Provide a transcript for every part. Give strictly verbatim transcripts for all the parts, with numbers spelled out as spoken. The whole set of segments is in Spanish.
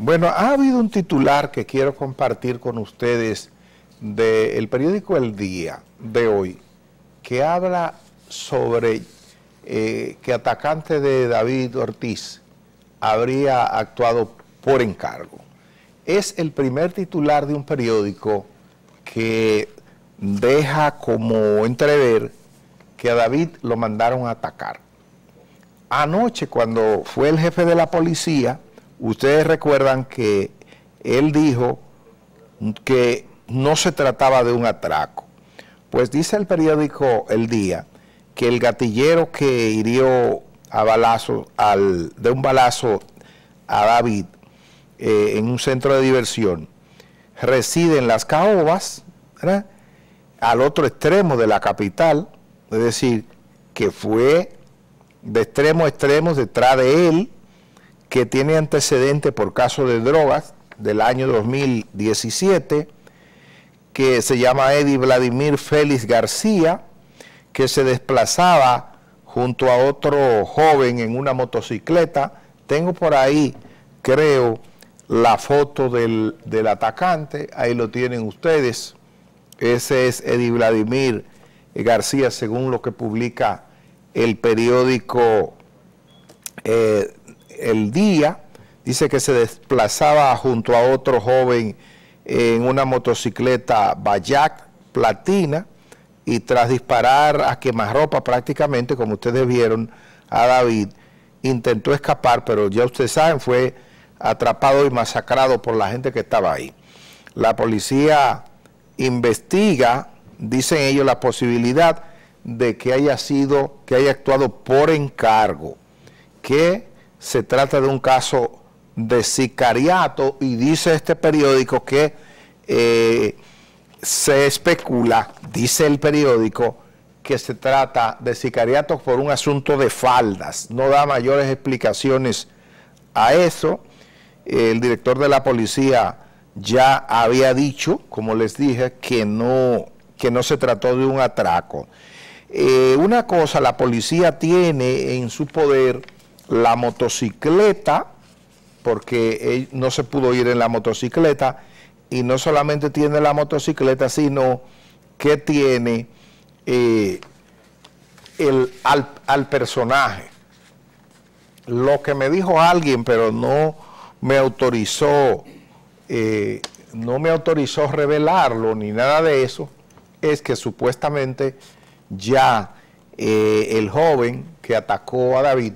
Bueno, ha habido un titular que quiero compartir con ustedes del periódico El Día de hoy, que habla sobre eh, que atacante de David Ortiz habría actuado por encargo. Es el primer titular de un periódico que deja como entrever que a David lo mandaron a atacar. Anoche, cuando fue el jefe de la policía, ustedes recuerdan que él dijo que no se trataba de un atraco. Pues dice el periódico El Día que el gatillero que hirió a balazo, al, de un balazo a David eh, en un centro de diversión reside en Las Caobas, ¿verdad?, al otro extremo de la capital, es decir, que fue de extremo a extremo detrás de él, que tiene antecedentes por caso de drogas del año dos mil diecisiete, que se llama Eddie Vladimir Félix García, que se desplazaba junto a otro joven en una motocicleta. Tengo por ahí, creo, la foto del, del atacante, ahí lo tienen ustedes. Ese es Eddie Vladimir García, según lo que publica el periódico eh, El Día. Dice que se desplazaba junto a otro joven en una motocicleta Bayak Platina y tras disparar a quemarropa prácticamente, como ustedes vieron, a David, intentó escapar, pero ya ustedes saben, fue atrapado y masacrado por la gente que estaba ahí. La policía investiga, dicen ellos, la posibilidad de que haya sido, que haya actuado por encargo, que se trata de un caso de sicariato, y dice este periódico que eh, se especula, dice el periódico, que se trata de sicariato por un asunto de faldas. No da mayores explicaciones a eso. El director de la policía ya había dicho, como les dije, que no, que no se trató de un atraco. Eh, una cosa, la policía tiene en su poder la motocicleta, porque él no se pudo ir en la motocicleta, y no solamente tiene la motocicleta, sino que tiene eh, el, al, al personaje. Lo que me dijo alguien, pero no me autorizó, eh, no me autorizó revelarlo ni nada de eso, es que supuestamente ya eh, el joven que atacó a David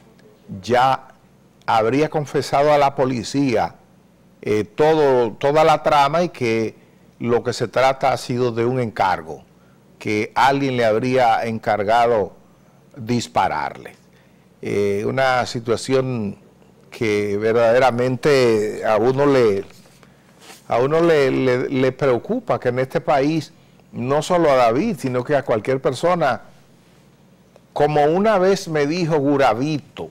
ya habría confesado a la policía eh, todo, toda la trama, y que lo que se trata ha sido de un encargo, que alguien le habría encargado dispararle. Eh, una situación que verdaderamente a uno le, a uno le, le, le preocupa, que en este país, no solo a David, sino que a cualquier persona, como una vez me dijo Guravito,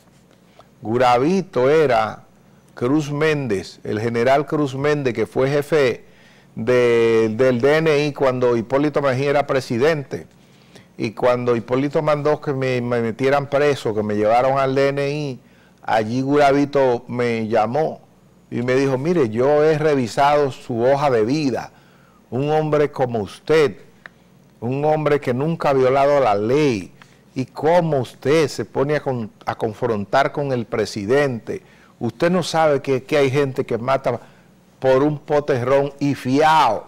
Guravito era Cruz Méndez, el general Cruz Méndez, que fue jefe de, del D N I cuando Hipólito Mejía era presidente, y cuando Hipólito mandó que me, me metieran preso, que me llevaron al D N I, allí Guravito me llamó y me dijo: mire, yo he revisado su hoja de vida, un hombre como usted, un hombre que nunca ha violado la ley, y cómo usted se pone a, con, a confrontar con el presidente. Usted no sabe que, que hay gente que mata por un poterrón y fiao.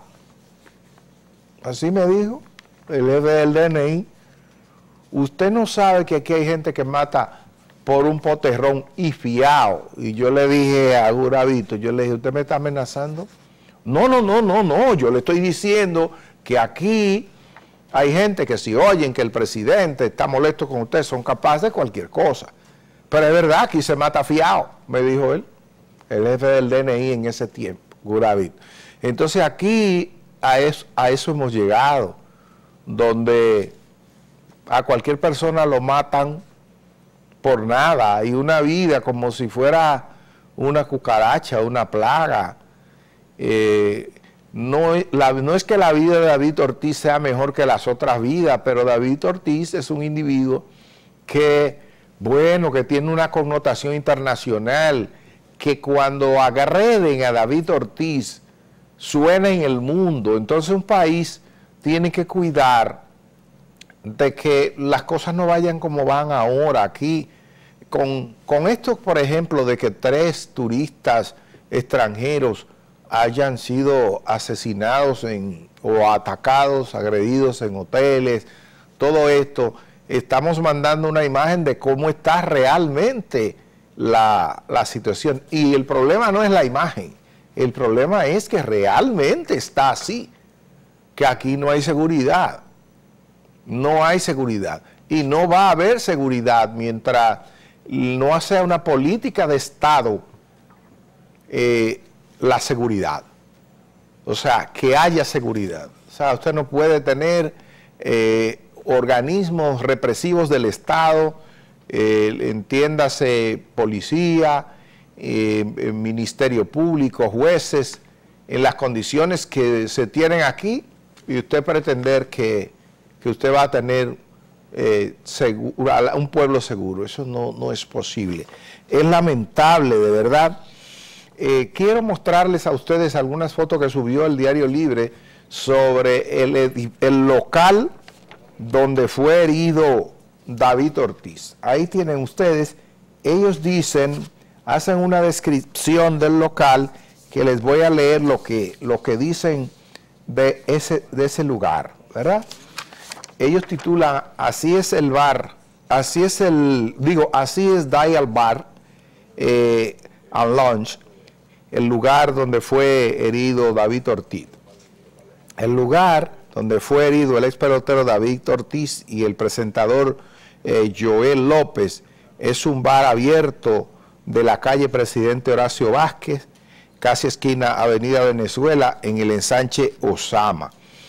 Así me dijo el jefe del D N I. Usted no sabe que aquí hay gente que mata por un poterrón y fiao. Y yo le dije a Guravito, yo le dije: ¿usted me está amenazando? No, no, no, no, no, yo le estoy diciendo que aquí hay gente que si oyen que el presidente está molesto con usted, son capaces de cualquier cosa. Pero es verdad, aquí se mata fiao, me dijo él, el jefe del D N I en ese tiempo, Guravito. Entonces aquí a eso, a eso hemos llegado, donde a cualquier persona lo matan por nada, hay una vida como si fuera una cucaracha, una plaga. Eh, no, la, no es que la vida de David Ortiz sea mejor que las otras vidas, pero David Ortiz es un individuo que, bueno, que tiene una connotación internacional, que cuando agreden a David Ortiz suena en el mundo. Entonces un país tiene que cuidar de que las cosas no vayan como van ahora. Aquí, con, con esto, por ejemplo, de que tres turistas extranjeros hayan sido asesinados en, o atacados, agredidos en hoteles, todo esto, estamos mandando una imagen de cómo está realmente la, la situación. Y el problema no es la imagen, el problema es que realmente está así, que aquí no hay seguridad, no hay seguridad, y no va a haber seguridad mientras no sea una política de Estado eh, la seguridad, o sea, que haya seguridad. O sea, usted no puede tener eh, organismos represivos del Estado, eh, entiéndase policía, eh, ministerio público, jueces, en las condiciones que se tienen aquí, y usted pretender que, que usted va a tener eh, seguro, un pueblo seguro. Eso no, no es posible. Es lamentable, de verdad. Eh, quiero mostrarles a ustedes algunas fotos que subió el Diario Libre sobre el, el local donde fue herido David Ortiz. Ahí tienen ustedes, ellos dicen, hacen una descripción del local que les voy a leer lo que, lo que dicen de ese, de ese lugar, ¿verdad? Ellos titulan, así es el bar, así es el, digo, así es Dial Bar eh, and Lounge, el lugar donde fue herido David Ortiz. El lugar donde fue herido el ex pelotero David Ortiz y el presentador eh, Joel López es un bar abierto de la calle Presidente Horacio Vázquez, casi esquina Avenida Venezuela, en el ensanche Osama.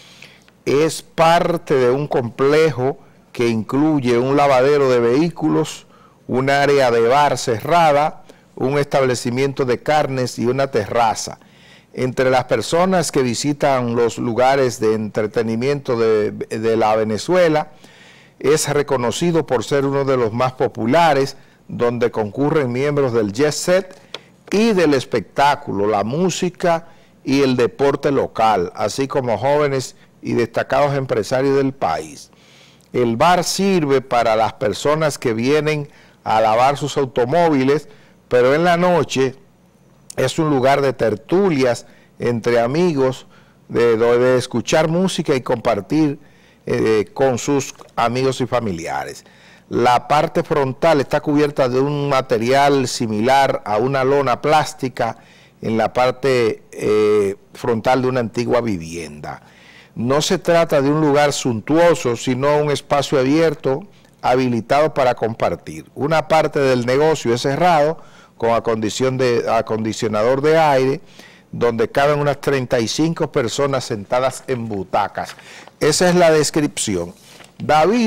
Es parte de un complejo que incluye un lavadero de vehículos, un área de bar cerrada, un establecimiento de carnes y una terraza. Entre las personas que visitan los lugares de entretenimiento de, de la Venezuela, es reconocido por ser uno de los más populares, donde concurren miembros del jet set y del espectáculo, la música y el deporte local, así como jóvenes y destacados empresarios del país. El bar sirve para las personas que vienen a lavar sus automóviles, pero en la noche es un lugar de tertulias entre amigos, de, de escuchar música y compartir eh, con sus amigos y familiares. La parte frontal está cubierta de un material similar a una lona plástica en la parte eh, frontal de una antigua vivienda. No se trata de un lugar suntuoso, sino un espacio abierto, habilitado para compartir. Una parte del negocio es cerrado, con acondición de, acondicionador de aire, donde caben unas treinta y cinco personas sentadas en butacas. Esa es la descripción. David,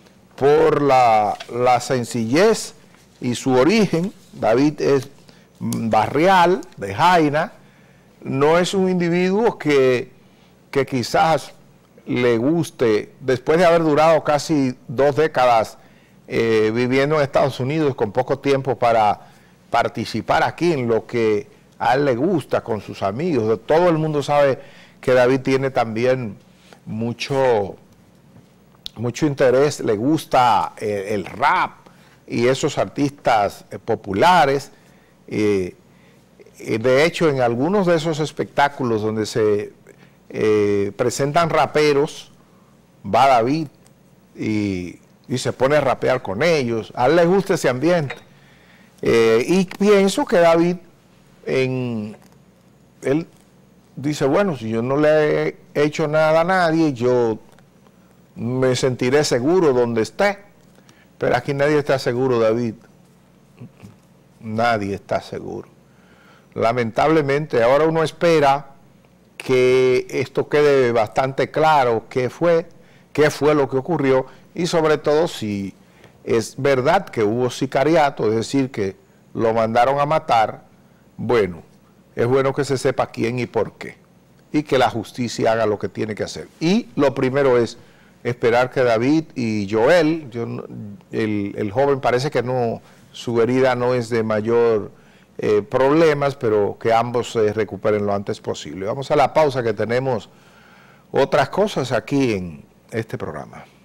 por la, la sencillez y su origen, David es barrial, de Jaina, no es un individuo que, que quizás le guste, después de haber durado casi dos décadas eh, viviendo en Estados Unidos con poco tiempo para participar aquí en lo que a él le gusta con sus amigos. Todo el mundo sabe que David tiene también mucho, mucho interés, le gusta eh, el rap y esos artistas eh, populares. Eh, eh, de hecho, en algunos de esos espectáculos donde se eh, presentan raperos, va David y, y se pone a rapear con ellos. A él le gusta ese ambiente. Eh, y pienso que David, en, él dice, bueno, si yo no le he hecho nada a nadie, yo me sentiré seguro donde esté. Pero aquí nadie está seguro, David. Nadie está seguro. Lamentablemente, ahora uno espera que esto quede bastante claro qué fue, qué fue lo que ocurrió, y sobre todo si es verdad que hubo sicariato, es decir, que lo mandaron a matar. Bueno, es bueno que se sepa quién y por qué, y que la justicia haga lo que tiene que hacer. Y lo primero es esperar que David y Joel, yo, el, el joven parece que no, su herida no es de mayor eh, problemas, pero que ambos se recuperen lo antes posible. Vamos a la pausa, que tenemos otras cosas aquí en este programa.